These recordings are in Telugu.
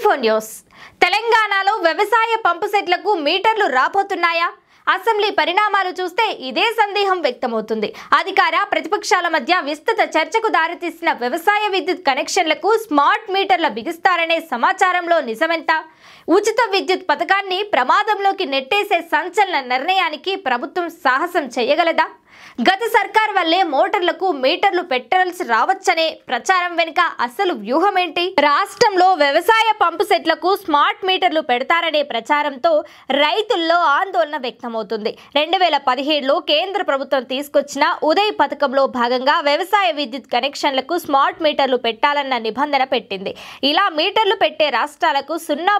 24 న్యూస్ తెలంగాణలో వ్యవసాయ పంపు సెట్లకు మీటర్లు రాబోతున్నాయా? అసెంబ్లీ పరిణామాలు చూస్తే ఇదే సందేహం వ్యక్తమవుతుంది. అధికార ప్రతిపక్షాల మధ్య విస్తృత చర్చకు దారితీసిన వ్యవసాయ విద్యుత్ కనెక్షన్లకు స్మార్ట్ మీటర్ల బిగిస్తారనే సమాచారంలో నిజమెంత? ఉచిత విద్యుత్ పథకాన్ని ప్రమాదంలోకి నెట్టేసే సంచలన నిర్ణయానికి ప్రభుత్వం సాహసం చేయగలదా? గత సర్కార్ వల్లే మోటార్లకు మీటర్లు పెట్టాల్సి రావచ్చనే ప్రచారం వెనుక అసలు వ్యూహం ఏంటి? రాష్ట్రంలో వ్యవసాయ పంపు సెట్లకు స్మార్ట్ మీటర్లు పెడతారనే ప్రచారంతో రైతుల్లో ఆందోళన వ్యక్తమవుతుంది. 2017లో కేంద్ర ప్రభుత్వం తీసుకొచ్చిన ఉదయ్ పథకంలో భాగంగా వ్యవసాయ విద్యుత్ కనెక్షన్లకు స్మార్ట్ మీటర్లు పెట్టాలన్న నిబంధన పెట్టింది. ఇలా మీటర్లు పెట్టే రాష్ట్రాలకు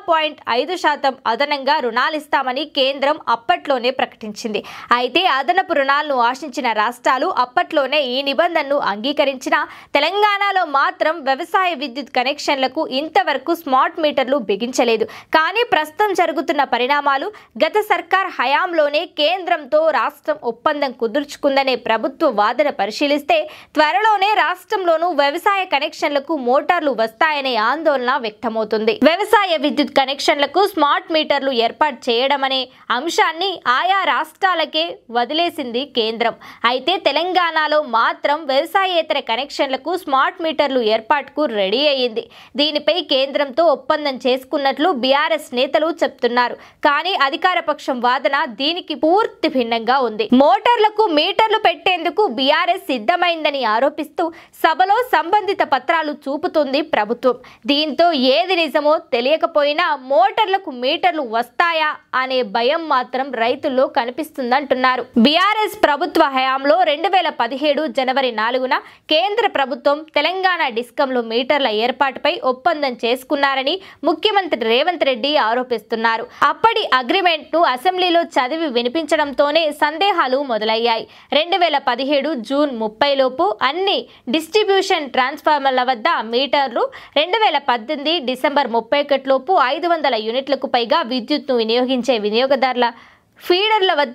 0.5% అదనంగా రుణాలిస్తామని కేంద్రం అప్పట్లోనే ప్రకటించింది. అయితే అదనపు రుణాలను ఆశించిన రాష్ట్రాలు అప్పట్లోనే ఈ నిబంధనను అంగీకరించిన తెలంగాణలో మాత్రం వ్యవసాయ విద్యుత్ కనెక్షన్లకు ఇంతవరకు స్మార్ట్ మీటర్లు బిగించలేదు. కానీ ప్రస్తుతం జరుగుతున్న పరిణామాలు గత సర్కార్ హయాంలోనే కేంద్రంతో రాష్ట్రం ఒప్పందం కుదుర్చుకుందనే ప్రభుత్వ వాదన పరిశీలిస్తే త్వరలోనే రాష్ట్రంలోనూ వ్యవసాయ కనెక్షన్లకు మోటార్లు వస్తాయనే ఆందోళన వ్యక్తమవుతుంది. వ్యవసాయ విద్యుత్ కనెక్షన్లకు స్మార్ట్ మీటర్లు ఏర్పాటు చేయడం అనే అంశాన్ని ఆయా రాష్ట్రాలకే వదిలేసింది కేంద్రం. అయితే తెలంగాణలో మాత్రం వ్యవసాయేతర కనెక్షన్లకు స్మార్ట్ మీటర్లు ఏర్పాటుకు రెడీ అయ్యింది. దీనిపై కేంద్రంతో ఒప్పందం చేసుకున్నట్లు బీఆర్ఎస్ నేతలు చెప్తున్నారు. కానీ అధికార పక్షం వాదన దీనికి పూర్తి భిన్నంగా ఉంది. మోటార్లకు మీటర్లు పెట్టేందుకు బీఆర్ఎస్ సిద్ధమైందని ఆరోపిస్తూ సభలో సంబంధిత పత్రాలు చూపుతుంది ప్రభుత్వం. దీంతో ఏది నిజమో తెలియకపోయినా మోటార్లకు మీటర్లు వస్తాయా అనే భయం మాత్రం రైతుల్లో కనిపిస్తుందంటున్నారు. బీఆర్ఎస్ ప్రభుత్వ హయాంలో 2017 జనవరి 4న కేంద్ర ప్రభుత్వం తెలంగాణ డిస్కంలో మీటర్ల ఏర్పాటుపై ఒప్పందం చేసుకున్నారని ముఖ్యమంత్రి రేవంత్ రెడ్డి ఆరోపిస్తున్నారు. అప్పటి అగ్రిమెంట్ ను అసెంబ్లీలో చదివి వినిపించడంతోనే సందేహాలు మొదలయ్యాయి. 2017 జూన్ 30 లోపు అన్ని డిస్ట్రిబ్యూషన్ ట్రాన్స్ఫార్మర్ల వద్ద మీటర్లు, 2018 డిసెంబర్ 31 లోపు 500 యూనిట్లకు పైగా విద్యుత్ను వినియోగించే వినియోగదారుల ఫీడర్ల వద్ద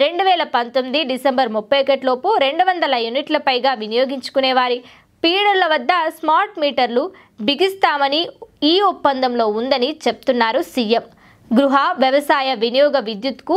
2019 డిసెంబర్ 31 లోపు 200 యూనిట్ల పైగా వినియోగించుకునే వారి ఫీడర్ల వద్ద స్మార్ట్ మీటర్లు బిగిస్తామని ఈ ఒప్పందంలో ఉందని చెప్తున్నారు సీఎం. గృహ వ్యవసాయ వినియోగ విద్యుత్కు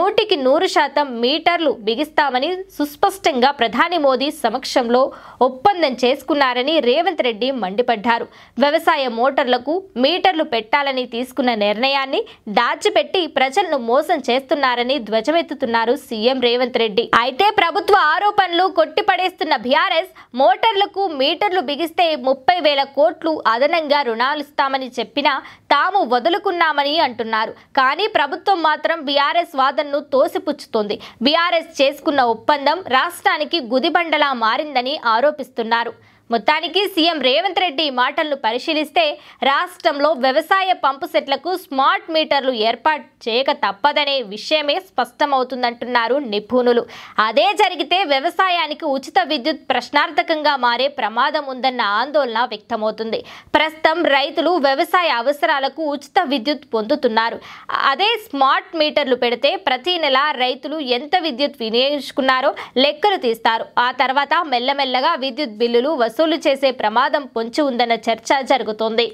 100% మీటర్లు బిగిస్తామని సుస్పష్టంగా ప్రధాని మోదీ సమక్షంలో ఒప్పందం చేసుకున్నారని రేవంత్ రెడ్డి మండిపడ్డారు. వ్యవసాయ మోటార్లకు మీటర్లు పెట్టాలని తీసుకున్న నిర్ణయాన్ని దాచిపెట్టి ప్రజలను మోసం చేస్తున్నారని ధ్వజమెత్తుతున్నారు సీఎం రేవంత్ రెడ్డి. అయితే ప్రభుత్వ ఆరోపణలు కొట్టిపడేస్తున్న బీఆర్ఎస్ మోటార్లకు మీటర్లు బిగిస్తే 30,000 కోట్లు అదనంగా రుణాలిస్తామని చెప్పినా తాము వదులుకున్నామని అంటున్నారు. కానీ ప్రభుత్వం మాత్రం బీఆర్ఎస్ వాదనను తోసిపుచ్చుతోంది. బీఆర్ఎస్ చేసుకున్న ఒప్పందం రాష్ట్రానికి గుదిబండలా మారిందని ఆరోపిస్తున్నారు. మొత్తానికి సీఎం రేవంత్ రెడ్డి మాటలను పరిశీలిస్తే రాష్ట్రంలో వ్యవసాయ పంపు సెట్లకు స్మార్ట్ మీటర్లు ఏర్పాటు చేయక తప్పదనే విషయమే స్పష్టమవుతుందంటున్నారు నిపుణులు. అదే జరిగితే వ్యవసాయానికి ఉచిత విద్యుత్ ప్రశ్నార్థకంగా మారే ప్రమాదం ఉందన్న ఆందోళన వ్యక్తమవుతుంది. ప్రస్తుతం రైతులు వ్యవసాయ అవసరాలకు ఉచిత విద్యుత్ పొందుతున్నారు. అదే స్మార్ట్ మీటర్లు పెడితే ప్రతి నెల రైతులు ఎంత విద్యుత్ వినియోగించుకున్నారో లెక్కలు తీస్తారు. ఆ తర్వాత మెల్లమెల్లగా విద్యుత్ బిల్లులు వసూలు చేసే ప్రమాదం పొంచి ఉందన్న చర్చ జరుగుతోంది.